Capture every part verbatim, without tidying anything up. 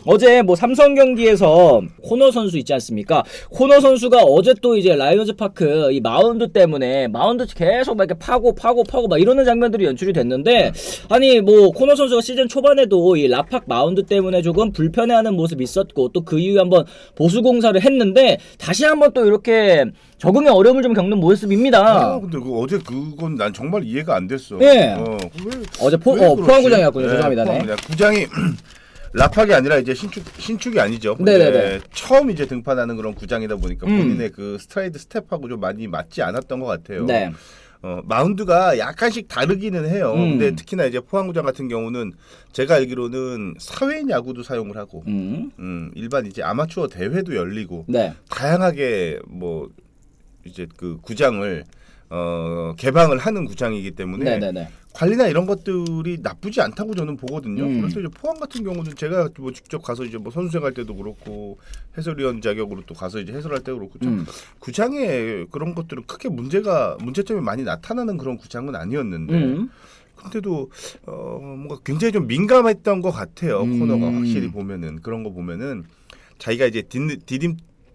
어제 뭐 삼성 경기에서 호너 선수 있지 않습니까? 호너 선수가 어제 또 이제 라이온즈 파크 이 마운드 때문에 마운드 계속 막 이렇게 파고 파고 파고 막 이러는 장면들이 연출이 됐는데 아니 뭐 호너 선수가 시즌 초반에도 이 라팍 마운드 때문에 조금 불편해하는 모습이 있었고 또 그 이후에 한번 보수 공사를 했는데 다시 한번 또 이렇게 적응에 어려움을 좀 겪는 모습입니다. 아, 근데 그 어제 그건 난 정말 이해가 안 됐어. 예. 어, 왜, 어제 포, 어, 포항구장이었군요. 네, 죄송합니다. 네. 구장이 라팍이 아니라 이제 신축 신축이 아니죠. 네네네. 처음 이제 등판하는 그런 구장이다 보니까 음. 본인의 그 스트라이드 스텝하고 좀 많이 맞지 않았던 것 같아요. 네. 어, 마운드가 약간씩 다르기는 해요. 음. 근데 특히나 이제 포항구장 같은 경우는 제가 알기로는 사회인 야구도 사용을 하고, 음. 음, 일반 이제 아마추어 대회도 열리고, 네. 다양하게 뭐 이제 그 구장을 어, 개방을 하는 구장이기 때문에 네네네. 관리나 이런 것들이 나쁘지 않다고 저는 보거든요. 음. 그래서 이제 포항 같은 경우는 제가 뭐 직접 가서 이제 뭐 선수생활 때도 그렇고 해설위원 자격으로 또 가서 이제 해설할 때 그렇고 좀 음. 구장에 그런 것들은 크게 문제가 문제점이 많이 나타나는 그런 구장은 아니었는데. 음. 근데도 어 뭔가 굉장히 좀 민감했던 것 같아요. 음. 코너가 확실히 보면은 그런 거 보면은 자기가 이제 딛는 디딤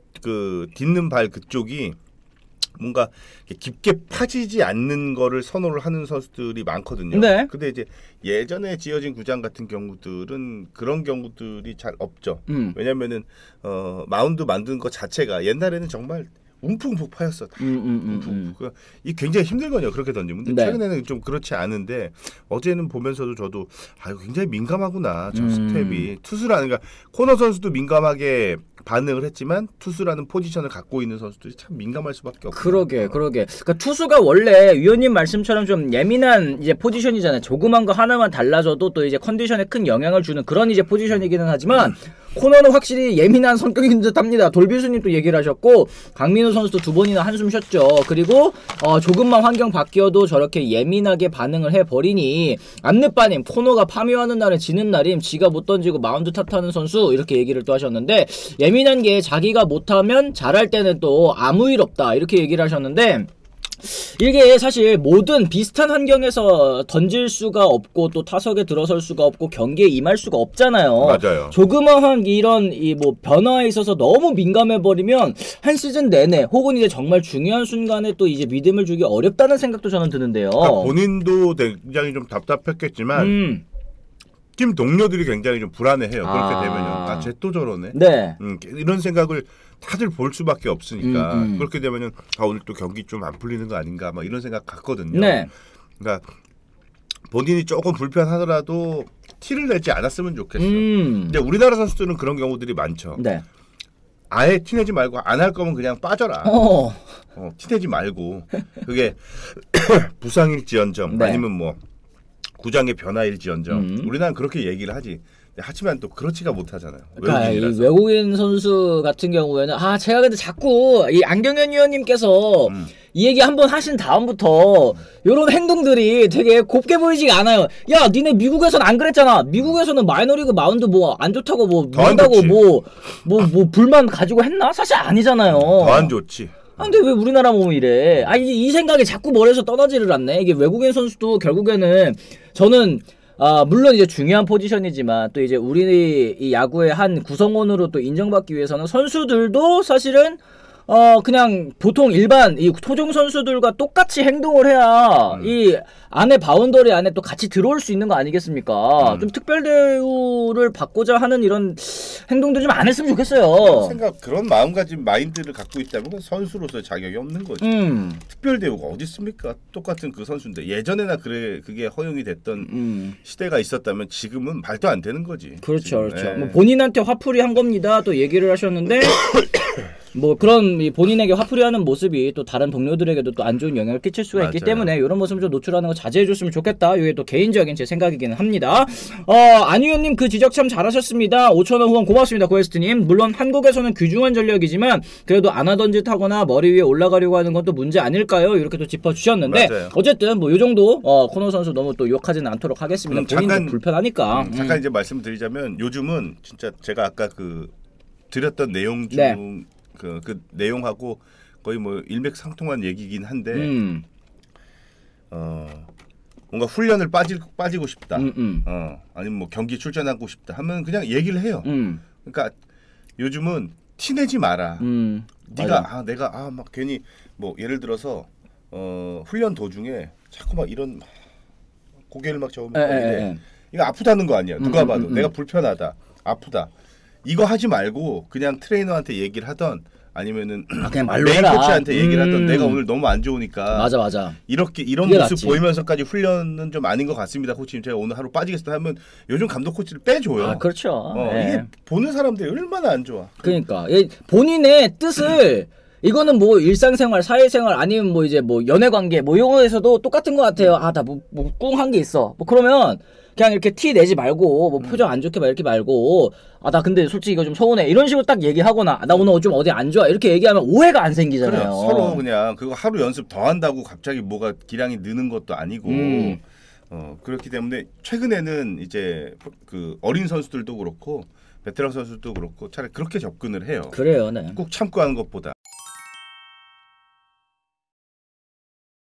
그 딛는 발 그쪽이 뭔가 깊게 파지지 않는 거를 선호를 하는 선수들이 많거든요. 네. 근데 이제 예전에 지어진 구장 같은 경우들은 그런 경우들이 잘 없죠. 음. 왜냐면은 어 마운드 만든 것 자체가 옛날에는 정말 움푹움푹 파였어. 다. 음, 음, 음, 음. 그, 이 굉장히 힘들거든요. 그렇게 던지면. 근데 네. 최근에는 좀 그렇지 않은데 어제는 보면서도 저도 아 굉장히 민감하구나. 저 음. 스텝이 투수라는 그러니까 코너 선수도 민감하게 반응을 했지만 투수라는 포지션을 갖고 있는 선수들이 참 민감할 수밖에 없고. 그러게, 그러게. 그러니까 투수가 원래 위원님 말씀처럼 좀 예민한 이제 포지션이잖아요. 조그만 거 하나만 달라져도 또 이제 컨디션에 큰 영향을 주는 그런 이제 포지션이기는 하지만 코너는 확실히 예민한 성격인 듯합니다. 돌비수님 또 얘기를 하셨고 강민우 선수도 두 번이나 한숨 쉬었죠. 그리고 어, 조금만 환경 바뀌어도 저렇게 예민하게 반응을 해버리니 안느빠님 코너가 파묘하는 날은 지는 날임 지가 못 던지고 마운드 탓하는 선수 이렇게 얘기를 또 하셨는데 예민한 게 자기가 못하면 잘할 때는 또 아무 일 없다 이렇게 얘기를 하셨는데 이게 사실 모든 비슷한 환경에서 던질 수가 없고 또 타석에 들어설 수가 없고 경기에 임할 수가 없잖아요. 맞아요. 조그마한 이런 이 뭐 변화에 있어서 너무 민감해 버리면 한 시즌 내내 혹은 이제 정말 중요한 순간에 또 이제 믿음을 주기 어렵다는 생각도 저는 드는데요. 그러니까 본인도 굉장히 좀 답답했겠지만 음. 팀 동료들이 굉장히 좀 불안해해요. 아. 그렇게 되면요. 아, 쟤 또 저러네. 네. 음, 이런 생각을 다들 볼 수밖에 없으니까 음, 음. 그렇게 되면은 아, 오늘 또 경기 좀 안 풀리는 거 아닌가 막 이런 생각 갖거든요. 네. 그러니까 본인이 조금 불편하더라도 티를 내지 않았으면 좋겠어. 음. 근데 우리나라 선수들은 그런 경우들이 많죠. 네. 아예 티내지 말고 안 할 거면 그냥 빠져라. 어. 어, 티내지 말고 그게 부상일지언정 네. 아니면 뭐 구장의 변화일지언정 음. 우리나라는 그렇게 얘기를 하지. 하지만 또 그렇지가 못하잖아요. 그러니까 이 외국인이라서. 외국인 선수 같은 경우에는 아 제가 근데 자꾸 이 안경현 위원님께서 음. 이 얘기 한번 하신 다음부터 요런 행동들이 되게 곱게 보이지가 않아요. 야 니네 미국에선 안 그랬잖아. 미국에서는 마이너리그 마운드 뭐 안 좋다고 뭐 더안 문다고 좋지. 뭐 뭐 뭐 불만 가지고 했나? 사실 아니잖아요. 더 안 좋지. 아, 근데 왜 우리나라 몸이 이래? 아, 이, 이 생각이 자꾸 머리에서 떠나지를 않네. 이게 외국인 선수도 결국에는 저는 아, 물론 이제 중요한 포지션이지만 또 이제 우리 이 야구의 한 구성원으로 또 인정받기 위해서는 선수들도 사실은 어 그냥 보통 일반 이 토종 선수들과 똑같이 행동을 해야 음. 이 안에 바운더리 안에 또 같이 들어올 수 있는 거 아니겠습니까? 음. 좀 특별 대우를 받고자 하는 이런 행동들 좀 안 했으면 그런 좋겠어요. 생각, 그런 마음가짐, 마인드를 갖고 있다면 그건 선수로서 자격이 없는 거지. 음. 특별 대우가 어디 있습니까? 똑같은 그 선수인데 예전에나 그래 그게 허용이 됐던 음. 시대가 있었다면 지금은 말도 안 되는 거지. 그렇죠, 지금. 그렇죠. 예. 뭐 본인한테 화풀이 한 겁니다. 또 얘기를 하셨는데 뭐 그런 이 본인에게 화풀이하는 모습이 또 다른 동료들에게도 또 안 좋은 영향을 끼칠 수가 있기 맞아요. 때문에 이런 모습을 좀 노출하는 거 자제해줬으면 좋겠다. 이게 또 개인적인 제 생각이기는 합니다. 어, 안유현님 그 지적 참 잘하셨습니다. 오천 원 후원 고맙습니다, 고에스트님. 물론 한국에서는 귀중한 전력이지만 그래도 안 하던 짓 하거나 머리 위에 올라가려고 하는 건 또 문제 아닐까요? 이렇게 또 짚어주셨는데 맞아요. 어쨌든 뭐 요 정도 어, 코너 선수 너무 또 욕하지는 않도록 하겠습니다. 음, 본인도 잠깐, 불편하니까. 음, 잠깐 이제 말씀드리자면 요즘은 진짜 제가 아까 그 드렸던 내용 중 네. 그, 그 내용하고 거의 뭐 일맥상통한 얘기긴 한데 음. 어 뭔가 훈련을 빠질 빠지고 싶다. 음, 음. 어 아니면 뭐 경기 출전하고 싶다 하면 그냥 얘기를 해요. 음. 그러니까 요즘은 티내지 마라. 음. 네가 맞아. 아 내가 아 막 괜히 뭐 예를 들어서 어 훈련 도중에 자꾸 막 이런 고개를 막 저으면 에, 에, 이래. 에. 이거 아프다는 거 아니야. 누가 음, 봐도 음, 음. 내가 불편하다, 아프다. 이거 하지 말고 그냥 트레이너한테 얘기를 하던 아니면은 아, 그냥 말로 메인 해라. 코치한테 얘기를 하던 음. 내가 오늘 너무 안 좋으니까 맞아 맞아. 이렇게 이런 그게 모습 낫지. 보이면서까지 훈련은 좀 아닌 것 같습니다, 코치님. 제가 오늘 하루 빠지겠습니다 하면 요즘 감독 코치를 빼줘요. 아 그렇죠. 어, 예. 이게 보는 사람들이 얼마나 안 좋아. 그러니까 예, 본인의 뜻을 이거는 뭐 일상생활, 사회생활 아니면 뭐 이제 뭐 연애관계 뭐 이런 거에서도 똑같은 것 같아요. 아 나 뭐 뭐 꿍한 게 있어. 뭐 그러면 그냥 이렇게 티 내지 말고 뭐 표정 안 좋게 막 이렇게 말고 아 나 근데 솔직히 이거 좀 서운해 이런 식으로 딱 얘기하거나 나 오늘 좀 어디 안 좋아 이렇게 얘기하면 오해가 안 생기잖아요. 그래, 서로 그냥 그거 하루 연습 더 한다고 갑자기 뭐가 기량이 느는 것도 아니고 음. 어, 그렇기 때문에 최근에는 이제 그 어린 선수들도 그렇고 베테랑 선수들도 그렇고 차라리 그렇게 접근을 해요. 그래요, 네. 꼭 참고 하는 것보다.